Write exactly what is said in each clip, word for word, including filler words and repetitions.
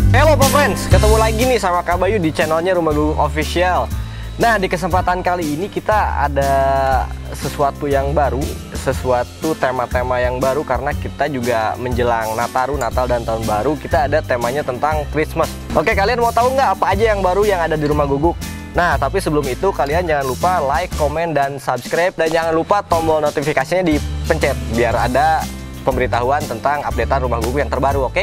Halo Pak Friends, ketemu lagi nih sama Kak Bayu di channelnya Rumah Guguk Official. Nah, di kesempatan kali ini kita ada sesuatu yang baru, sesuatu tema-tema yang baru karena kita juga menjelang Nataru, Natal dan Tahun Baru. Kita ada temanya tentang Christmas. Oke, kalian mau tahu nggak apa aja yang baru yang ada di Rumah Guguk? Nah, tapi sebelum itu kalian jangan lupa like, komen, dan subscribe. Dan jangan lupa tombol notifikasinya dipencet biar ada pemberitahuan tentang updatean Rumah Guguk yang terbaru, oke?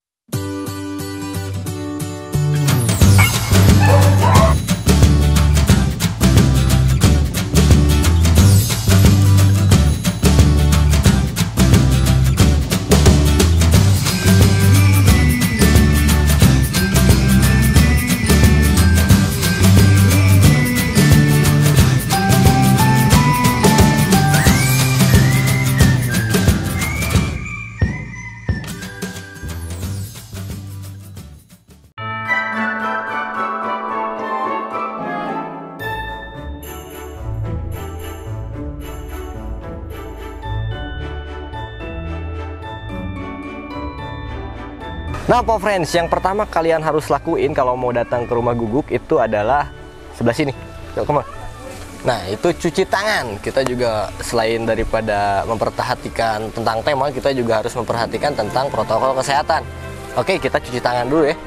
Nah, Pak Friends, yang pertama kalian harus lakuin kalau mau datang ke Rumah Guguk itu adalah sebelah sini. Yuk, come on. Nah, itu cuci tangan. Kita juga selain daripada memperhatikan tentang tema, kita juga harus memperhatikan tentang protokol kesehatan. Oke, kita cuci tangan dulu ya.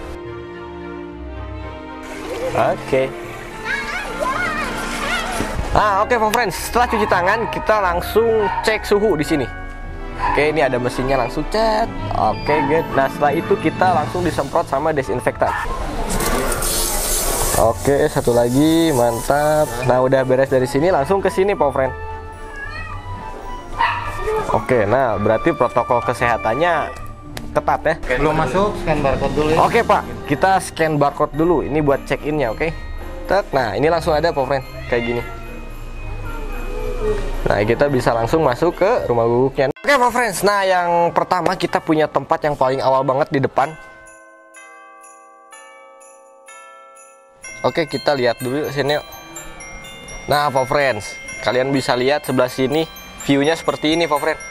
Oke. Nah, oke Pak Friends, setelah cuci tangan kita langsung cek suhu di sini. Oke, ini ada mesinnya, langsung cat. Oke, good. Nah, setelah itu kita langsung disemprot sama desinfektan. Oke, satu lagi, mantap. Nah, udah beres dari sini, langsung ke sini, Pak Friend. Oke, nah berarti protokol kesehatannya ketat ya. Belum masuk, scan barcode dulu ya. Oke, Pak. Kita scan barcode dulu. Ini buat check-innya, oke? Nah, ini langsung ada, Pak Friend, kayak gini. Nah, kita bisa langsung masuk ke Rumah Guguknya. Oke Pak Friends, nah yang pertama kita punya tempat yang paling awal banget di depan. Oke, kita lihat dulu sini yuk. Nah Pak Friends, kalian bisa lihat sebelah sini view-nya seperti ini Pak Friends.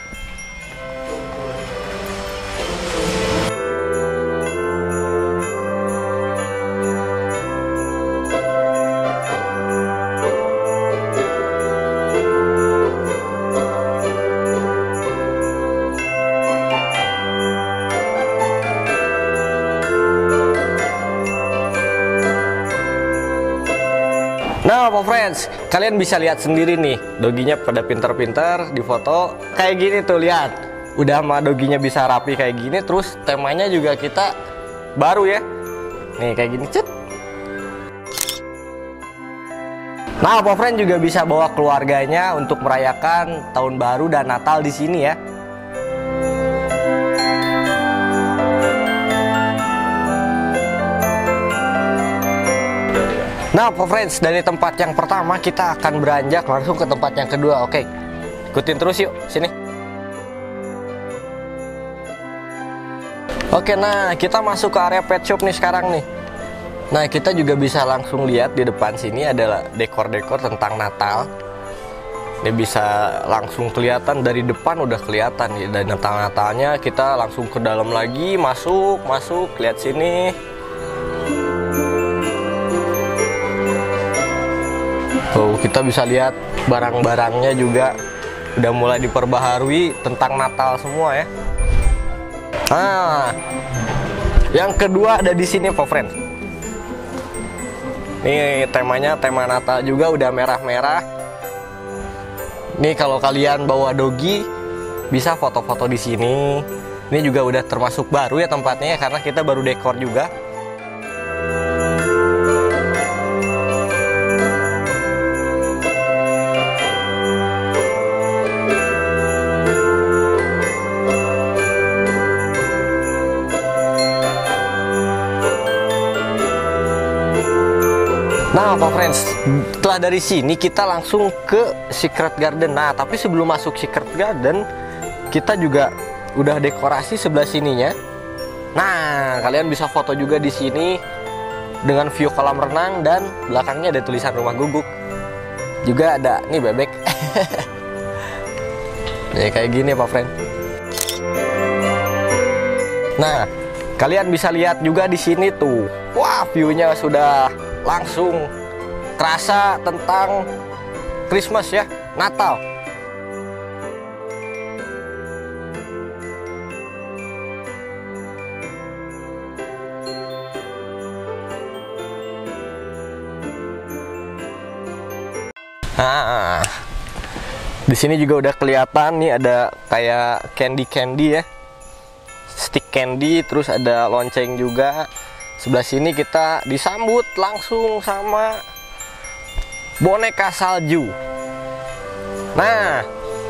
Nah Pak Friends, kalian bisa lihat sendiri nih, doginya pada pinter-pinter di foto. Kayak gini tuh, lihat. Udah mah doginya bisa rapi kayak gini. Terus temanya juga kita baru ya. Nih kayak gini, cet. Nah Pak Friends juga bisa bawa keluarganya untuk merayakan Tahun Baru dan Natal di sini ya. Nah Pak Friends, dari tempat yang pertama kita akan beranjak langsung ke tempat yang kedua. Oke, ikutin terus yuk, sini. Oke, nah kita masuk ke area pet shop nih sekarang nih. Nah, kita juga bisa langsung lihat di depan sini adalah dekor-dekor tentang Natal. Ini bisa langsung kelihatan dari depan, udah kelihatan nih. Dan Natal-Natalnya kita langsung ke dalam lagi, masuk, masuk, lihat sini. Tuh, kita bisa lihat barang-barangnya juga udah mulai diperbaharui tentang Natal semua ya. Nah, yang kedua ada di sini Pak Friends. Nih temanya tema Natal juga, udah merah-merah. Nih kalau kalian bawa dogi bisa foto-foto di sini. Ini juga udah termasuk baru ya tempatnya ya, karena kita baru dekor juga. Nah Pak Friends, setelah dari sini kita langsung ke Secret Garden. Nah, tapi sebelum masuk Secret Garden, kita juga udah dekorasi sebelah sininya. Nah, kalian bisa foto juga di sini dengan view kolam renang dan belakangnya ada tulisan Rumah Guguk. Juga ada nih bebek. Nih kayak gini Pak Friend. Nah, Kalian bisa lihat juga di sini tuh. Wah, view-nya sudah langsung terasa tentang Christmas ya, Natal. Nah, di sini juga udah kelihatan nih ada kayak candy-candy ya, stick candy, terus ada lonceng juga. Sebelah sini kita disambut langsung sama boneka salju. Nah,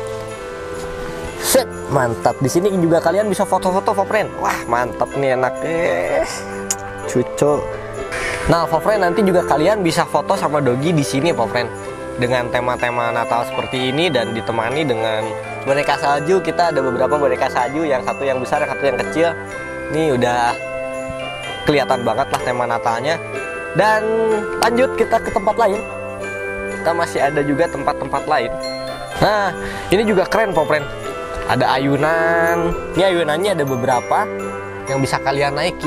set, mantap. Di sini juga kalian bisa foto-foto, friend. Wah, mantap nih, enak eh, cucu. Nah, friend, nanti juga kalian bisa foto sama Dogi di sini, friend. Dengan tema-tema Natal seperti ini dan ditemani dengan boneka salju. Kita ada beberapa boneka salju, yang satu yang besar, yang satu yang kecil. Ini udah kelihatan banget lah tema Natalnya. Dan lanjut kita ke tempat lain. Kita masih ada juga tempat-tempat lain. Nah, ini juga keren, friend. Ada ayunan. Ini ayunannya ada beberapa yang bisa kalian naiki.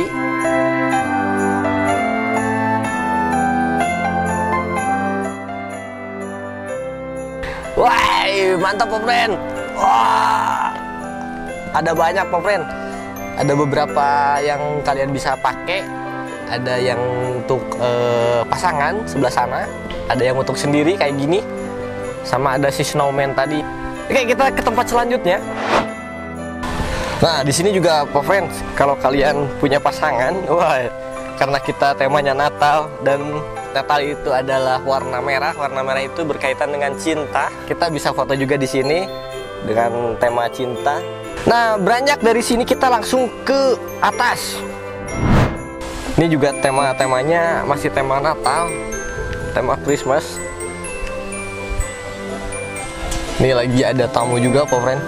Wah, mantap, friend. Wah, ada banyak, friend. Ada beberapa yang kalian bisa pakai. Ada yang untuk eh, pasangan sebelah sana. Ada yang untuk sendiri kayak gini. Sama ada si snowman tadi. Oke, kita ke tempat selanjutnya. Nah, di sini juga, friend, kalau kalian punya pasangan, wah, karena kita temanya Natal dan Natal itu adalah warna merah. Warna merah itu berkaitan dengan cinta. Kita bisa foto juga di sini dengan tema cinta. Nah, beranjak dari sini kita langsung ke atas. Ini juga tema-temanya masih tema Natal, tema Christmas. Ini lagi ada tamu juga, friend.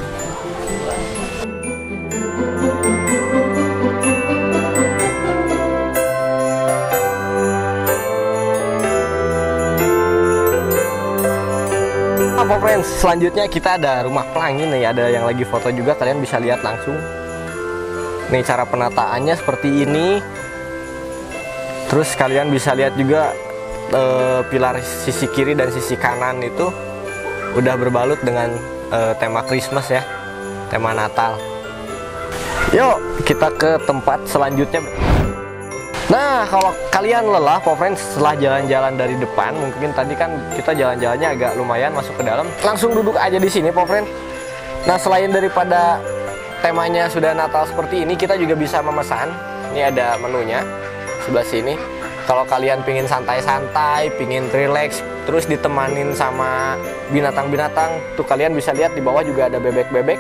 Apa, friends? Selanjutnya kita ada rumah pelangi nih, ada yang lagi foto juga, kalian bisa lihat langsung. Nih cara penataannya seperti ini. Terus kalian bisa lihat juga e, pilar sisi kiri dan sisi kanan itu udah berbalut dengan e, tema Christmas ya, tema Natal. Yuk kita ke tempat selanjutnya. Nah, kalau kalian lelah, friends, setelah jalan-jalan dari depan, mungkin tadi kan kita jalan-jalannya agak lumayan masuk ke dalam, langsung duduk aja di sini, friends. Nah, selain daripada temanya sudah Natal seperti ini, kita juga bisa memesan. Ini ada menunya sebelah sini. Kalau kalian pingin santai-santai, pingin relax, terus ditemanin sama binatang-binatang, tuh kalian bisa lihat di bawah juga ada bebek-bebek.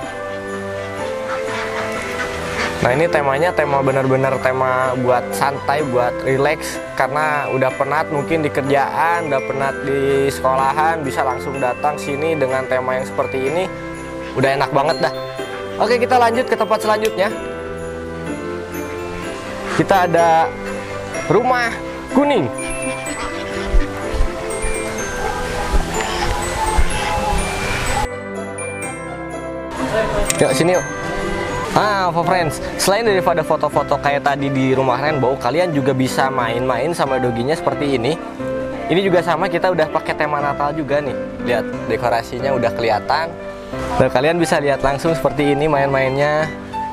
Nah, ini temanya tema benar-benar tema buat santai, buat relax. Karena udah penat mungkin di kerjaan, udah penat di sekolahan, bisa langsung datang sini dengan tema yang seperti ini. Udah enak banget dah. Oke, kita lanjut ke tempat selanjutnya. Kita ada rumah kuning. Yuk, sini yuk. Ah, friends, selain daripada foto-foto kayak tadi di rumah Rainbow, kalian juga bisa main-main sama doginya seperti ini. Ini juga sama, kita udah pakai tema Natal juga nih. Lihat, dekorasinya udah kelihatan. Nah, kalian bisa lihat langsung seperti ini main-mainnya.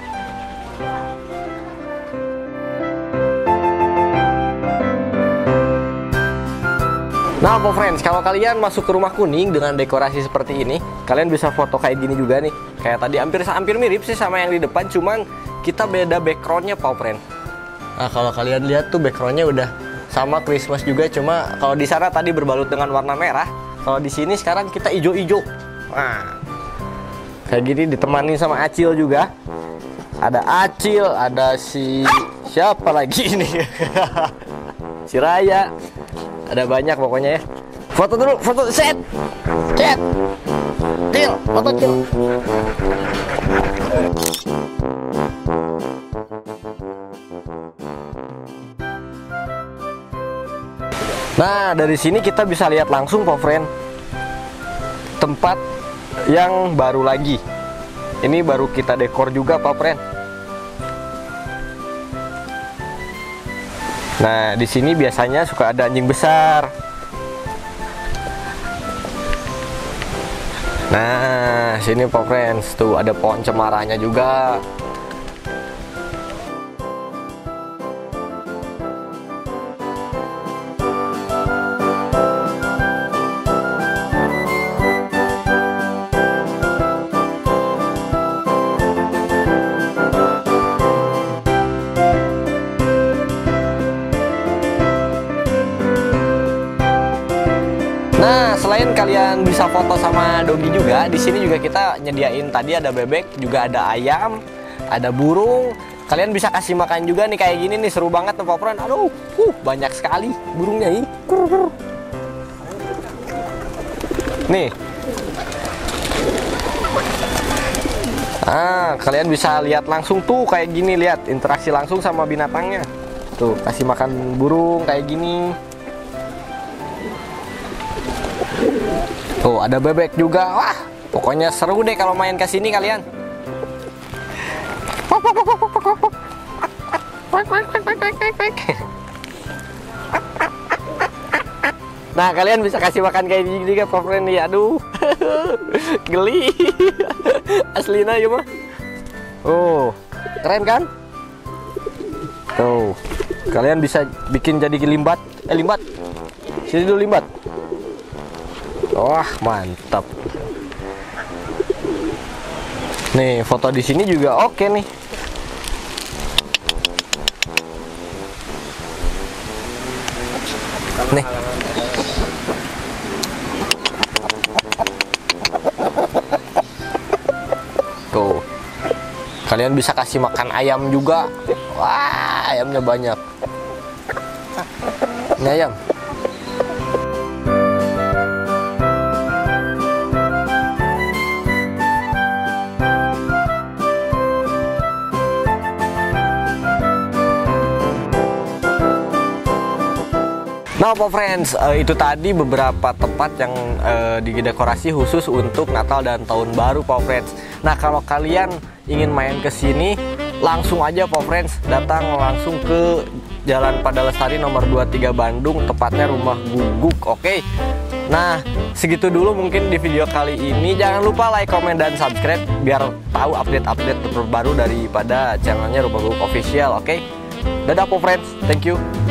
Nah, friends, kalau kalian masuk ke rumah kuning dengan dekorasi seperti ini, kalian bisa foto kayak gini juga nih. Kayak tadi hampir hampir mirip sih sama yang di depan, cuman kita beda backgroundnya, friends. Nah, kalau kalian lihat tuh backgroundnya udah sama Christmas juga, cuma kalau di sana tadi berbalut dengan warna merah, kalau di sini sekarang kita ijo-ijo. Nah, kayak gini ditemani sama Acil juga. Ada Acil, ada si siapa lagi ini? Si Raya. Ada banyak pokoknya ya. Foto dulu, foto, set, set, Cil, foto Cil. Nah, dari sini kita bisa lihat langsung, friend, tempat yang baru lagi. Ini baru kita dekor juga, friend. Nah, di sini biasanya suka ada anjing besar. Nah, sini Pak Friends, tuh ada pohon cemaranya juga. Nah, selain kalian bisa foto sama dogi juga, di sini juga kita nyediain tadi ada bebek, juga ada ayam, ada burung. Kalian bisa kasih makan juga nih kayak gini nih, seru banget tuh Pak Friends. Aduh, uh, banyak sekali burungnya nih. Nih. Ah, kalian bisa lihat langsung tuh kayak gini, lihat interaksi langsung sama binatangnya. Tuh, kasih makan burung kayak gini. Tuh ada bebek juga. Wah, pokoknya seru deh kalau main ke sini kalian. Nah, kalian bisa kasih makan kayak gini juga Pak Friends nih. Aduh. Geli. Aslina ya mah. Oh, keren kan? Tuh. Kalian bisa bikin jadi limbat. Eh, limbat. Sini dulu limbat. Wah, mantap. Nih, foto di sini juga oke nih. Nih. Tuh. Kalian bisa kasih makan ayam juga. Wah, ayamnya banyak. Ini ayam. Nah Pak Friends, uh, itu tadi beberapa tempat yang uh, didekorasi khusus untuk Natal dan Tahun Baru Pak Friends. Nah, kalau kalian ingin main ke sini, langsung aja Pak Friends, datang langsung ke Jalan Pada Lestari nomor dua puluh tiga Bandung, tepatnya Rumah Guguk. Oke. Nah, segitu dulu mungkin di video kali ini. Jangan lupa like, komen, dan subscribe biar tahu update-update terbaru daripada channelnya Rumah Guguk Official. Oke. Dadah Pak Friends, thank you.